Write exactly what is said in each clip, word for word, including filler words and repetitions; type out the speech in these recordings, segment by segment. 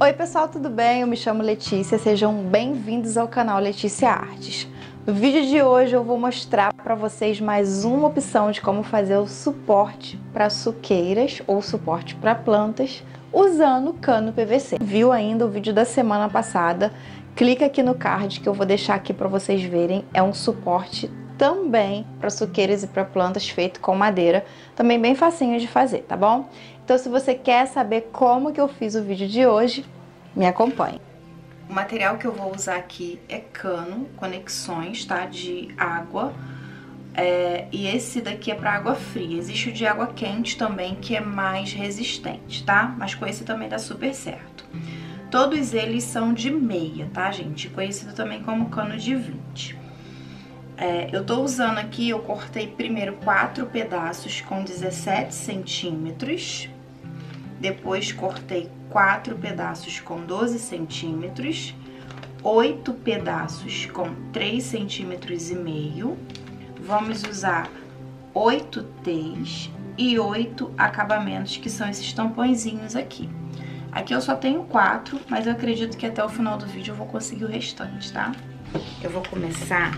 Oi pessoal, tudo bem? Eu me chamo Letícia, sejam bem-vindos ao canal Letícia Artes. No vídeo de hoje eu vou mostrar para vocês mais uma opção de como fazer o suporte para suqueiras ou suporte para plantas usando cano P V C. Viu ainda o vídeo da semana passada? Clica aqui no card que eu vou deixar aqui para vocês verem. É um suporte também para suqueiras e para plantas feito com madeira, também bem facinho de fazer, tá bom? Então se você quer saber como que eu fiz o vídeo de hoje, me acompanhe. O material que eu vou usar aqui é cano, conexões, tá? De água. É, e esse daqui é para água fria. Existe o de água quente também, que é mais resistente, tá? Mas com esse também dá super certo. Todos eles são de meia, tá, gente? Conhecido também como cano de vinte. É, eu tô usando aqui, eu cortei primeiro quatro pedaços com dezessete centímetros. Depois cortei quatro pedaços com doze centímetros. Oito pedaços com três centímetros e meio. Vamos usar oito T's e oito acabamentos, que são esses tampõezinhos aqui. Aqui eu só tenho quatro, mas eu acredito que até o final do vídeo eu vou conseguir o restante, tá? Eu vou começar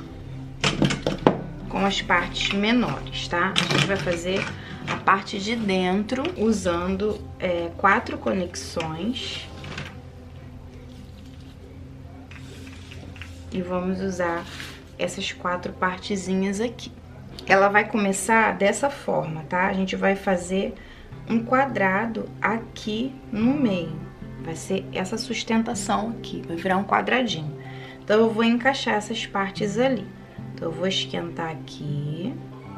com as partes menores, tá? A gente vai fazer a parte de dentro usando é, quatro conexões. E vamos usar essas quatro partezinhas aqui. Ela vai começar dessa forma, tá? A gente vai fazer um quadrado aqui no meio. Vai ser essa sustentação aqui, vai virar um quadradinho. Então, eu vou encaixar essas partes ali. Então, eu vou esquentar aqui.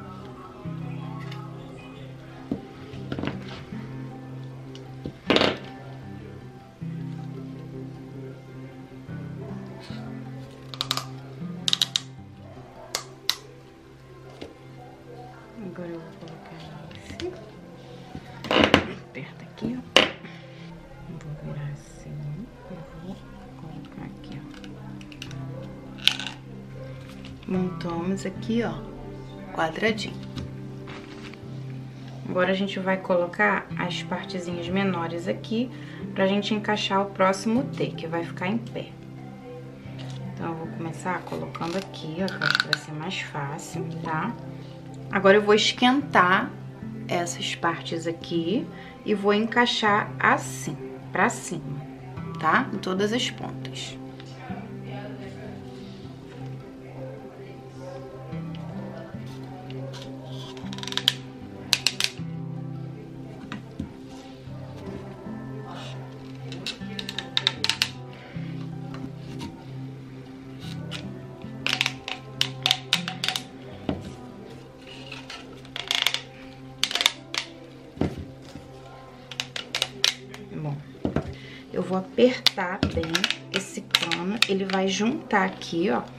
Agora eu vou colocar esse. Aperta aqui, ó. Vou virar assim e vou colocar aqui, ó. Montamos aqui, ó, quadradinho. Agora a gente vai colocar as partezinhas menores aqui pra gente encaixar o próximo T, que vai ficar em pé. Então, eu vou começar colocando aqui, ó, que eu acho que vai ser mais fácil, tá? Agora eu vou esquentar essas partes aqui e vou encaixar assim, pra cima, tá? Em todas as pontas. Bom, eu vou apertar bem esse cano, ele vai juntar aqui, ó.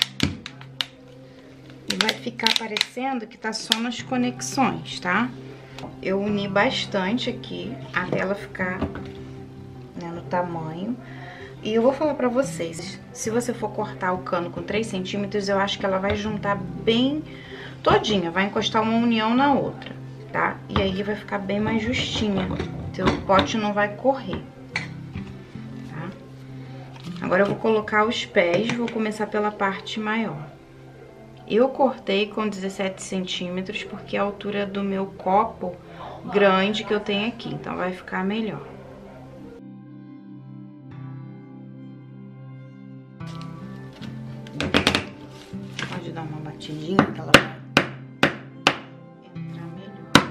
E vai ficar parecendo que tá só nas conexões, tá? Eu uni bastante aqui, até ela ficar, né, no tamanho. E eu vou falar pra vocês, se você for cortar o cano com três centímetros, eu acho que ela vai juntar bem todinha, vai encostar uma união na outra, tá? E aí vai ficar bem mais justinha. Então, o pote não vai correr, tá? Agora, eu vou colocar os pés, vou começar pela parte maior. Eu cortei com dezessete centímetros, porque é a altura do meu copo grande que eu tenho aqui, então vai ficar melhor. Pode dar uma batidinha que ela vai entrar melhor.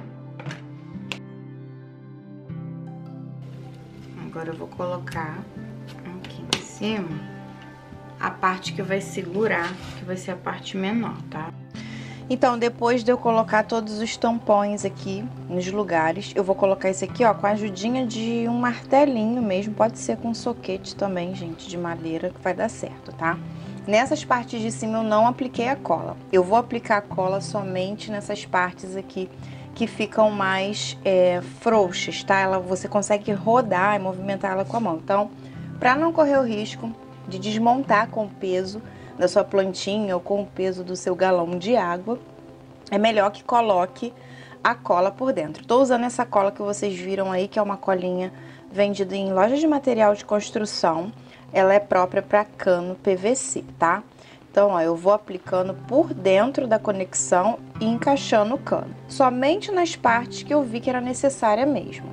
Agora eu vou colocar aqui em cima a parte que vai segurar, que vai ser a parte menor, tá? Então, depois de eu colocar todos os tampões aqui nos lugares, eu vou colocar esse aqui, ó, com a ajudinha de um martelinho mesmo. Pode ser com soquete também, gente, de madeira, que vai dar certo, tá? Nessas partes de cima eu não apliquei a cola. Eu vou aplicar a cola somente nessas partes aqui que ficam mais é, frouxas, tá? Ela, você consegue rodar e movimentar ela com a mão. Então, para não correr o risco de desmontar com o peso da sua plantinha ou com o peso do seu galão de água, é melhor que coloque a cola por dentro. Tô usando essa cola que vocês viram aí, que é uma colinha vendida em lojas de material de construção. Ela é própria para cano P V C, tá? Então, ó, eu vou aplicando por dentro da conexão e encaixando o cano. Somente nas partes que eu vi que era necessária mesmo.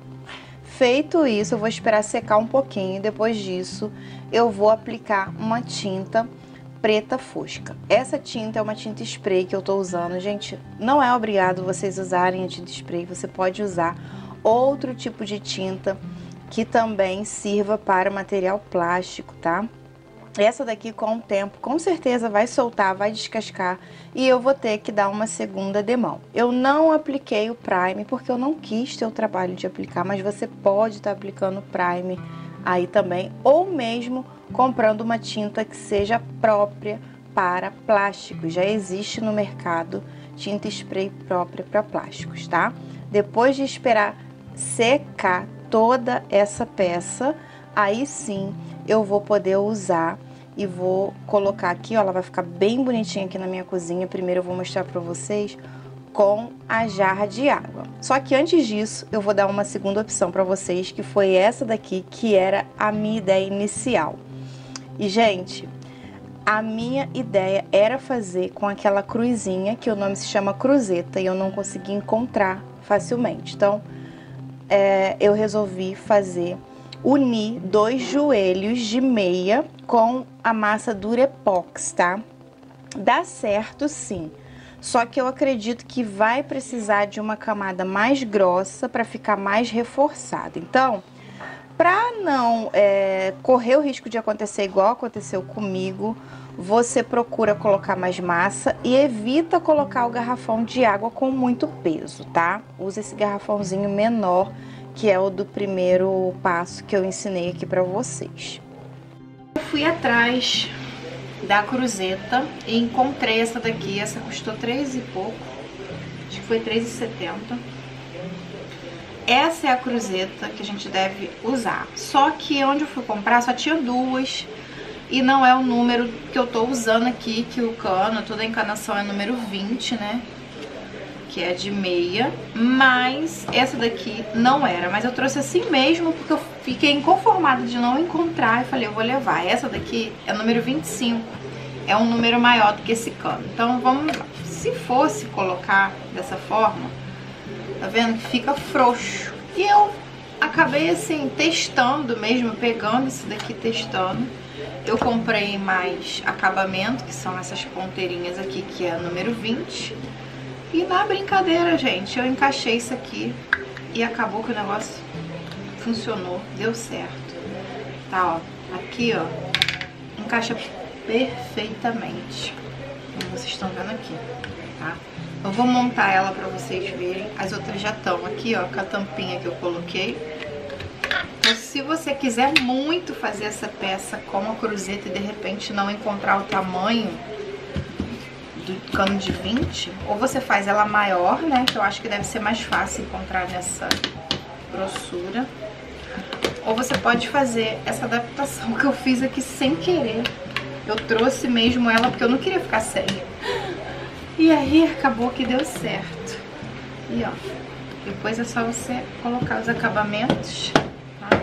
Feito isso, eu vou esperar secar um pouquinho. Depois disso, eu vou aplicar uma tinta preta fosca. Essa tinta é uma tinta spray que eu tô usando. Gente, não é obrigado vocês usarem a tinta spray. Você pode usar outro tipo de tinta que também sirva para material plástico, tá? Essa daqui, com o tempo, com certeza vai soltar, vai descascar e eu vou ter que dar uma segunda demão. Eu não apliquei o prime porque eu não quis ter o trabalho de aplicar, mas você pode estar aplicando o prime aí também, ou mesmo comprando uma tinta que seja própria para plásticos. Já existe no mercado tinta spray própria para plásticos, tá? Depois de esperar secar toda essa peça, aí sim eu vou poder usar e vou colocar aqui, ó, ela vai ficar bem bonitinha aqui na minha cozinha. Primeiro eu vou mostrar pra vocês com a jarra de água. Só que antes disso, eu vou dar uma segunda opção pra vocês, que foi essa daqui, que era a minha ideia inicial. E, gente, a minha ideia era fazer com aquela cruzinha, que o nome se chama cruzeta, e eu não consegui encontrar facilmente. Então, é, eu resolvi fazer unir dois joelhos de meia com a massa Durepox, tá? Dá certo sim, só que eu acredito que vai precisar de uma camada mais grossa para ficar mais reforçado. Então, para não é, correr o risco de acontecer igual aconteceu comigo, você procura colocar mais massa e evita colocar o garrafão de água com muito peso, tá? Usa esse garrafãozinho menor, que é o do primeiro passo que eu ensinei aqui pra vocês. Eu fui atrás da cruzeta e encontrei essa daqui. Essa custou três e pouco, acho que foi três e setenta. Essa é a cruzeta que a gente deve usar. Só que onde eu fui comprar só tinha duas e não é o número que eu tô usando aqui, que o cano, toda a encanação é número vinte, né? Que é de meia, mas essa daqui não era, mas eu trouxe assim mesmo porque eu fiquei inconformada de não encontrar e falei, eu vou levar. Essa daqui é número vinte e cinco, é um número maior do que esse cano. Então vamos lá. Se fosse colocar dessa forma, tá vendo que fica frouxo. E eu acabei assim testando mesmo, pegando esse daqui, testando. Eu comprei mais acabamento, que são essas ponteirinhas aqui, que é número vinte. E na brincadeira, gente, eu encaixei isso aqui e acabou que o negócio funcionou, deu certo. Tá, ó, aqui, ó, encaixa perfeitamente, como vocês estão vendo aqui, tá? Eu vou montar ela pra vocês verem. As outras já estão aqui, ó, com a tampinha que eu coloquei. Então, se você quiser muito fazer essa peça com a cruzeta e de repente não encontrar o tamanho do cano de vinte, ou você faz ela maior, né, que eu acho que deve ser mais fácil encontrar nessa grossura, ou você pode fazer essa adaptação que eu fiz aqui sem querer. Eu trouxe mesmo ela porque eu não queria ficar sem, e aí acabou que deu certo. E ó, depois é só você colocar os acabamentos, tá?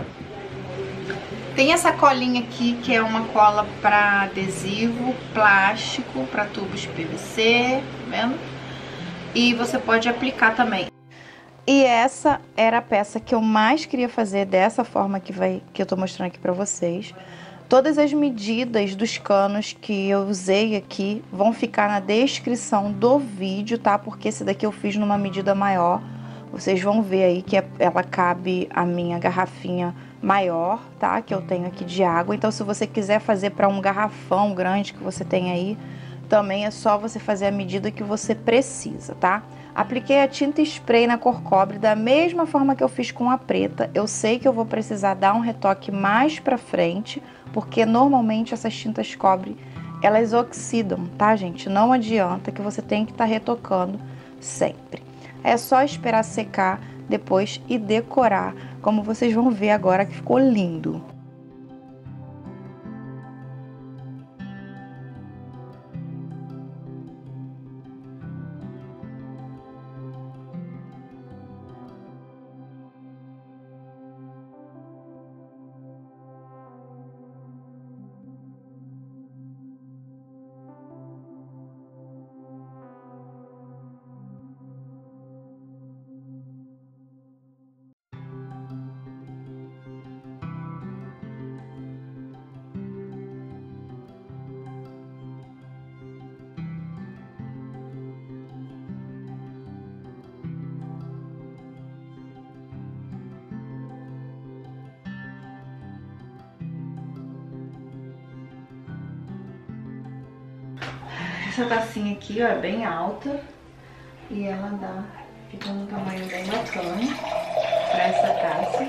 Tem essa colinha aqui, que é uma cola para adesivo plástico, para tubos P V C, tá vendo? E você pode aplicar também. E essa era a peça que eu mais queria fazer dessa forma que, vai, que eu tô mostrando aqui para vocês. Todas as medidas dos canos que eu usei aqui vão ficar na descrição do vídeo, tá? Porque esse daqui eu fiz numa medida maior. Vocês vão ver aí que ela cabe a minha garrafinha maior, tá? Que eu tenho aqui de água. Então, se você quiser fazer para um garrafão grande que você tem aí, também é só você fazer a medida que você precisa, tá? Apliquei a tinta spray na cor cobre da mesma forma que eu fiz com a preta. Eu sei que eu vou precisar dar um retoque mais pra frente, porque normalmente essas tintas cobre, elas oxidam, tá, gente? Não adianta, que você tem que estar retocando sempre. É só esperar secar depois e decorar, como vocês vão ver agora que ficou lindo. Essa tacinha aqui, ó, é bem alta e ela dá, fica um tamanho bem bacana pra essa taça,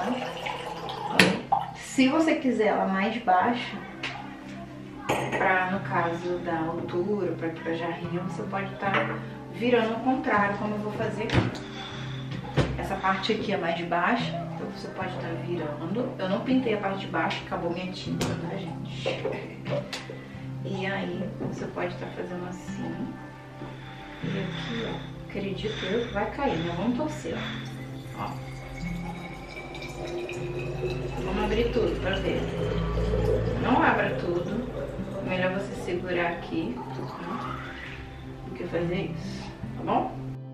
tá? Se você quiser ela mais baixa, pra, no caso da altura, pra aqui pra jarrinho, você pode estar virando ao contrário, como eu vou fazer aqui. Essa parte aqui é mais baixa, então você pode estar virando. Eu não pintei a parte de baixo, acabou minha tinta, tá, gente? E aí, você pode estar fazendo assim. E aqui, ó, acredito eu que vai cair, né? Vamos torcer, ó. Ó. Vamos abrir tudo pra ver. Não abra tudo. Melhor você segurar aqui, tá? Do que fazer isso, tá bom?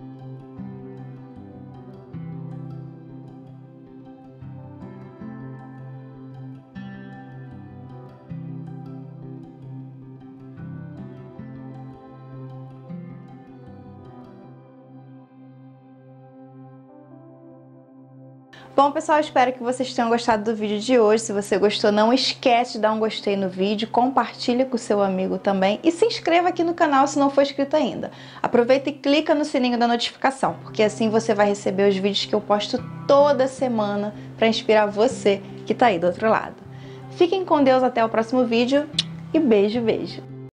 Bom, pessoal, espero que vocês tenham gostado do vídeo de hoje. Se você gostou, não esquece de dar um gostei no vídeo, compartilha com o seu amigo também e se inscreva aqui no canal se não for inscrito ainda. Aproveita e clica no sininho da notificação, porque assim você vai receber os vídeos que eu posto toda semana para inspirar você que tá aí do outro lado. Fiquem com Deus até o próximo vídeo e beijo, beijo!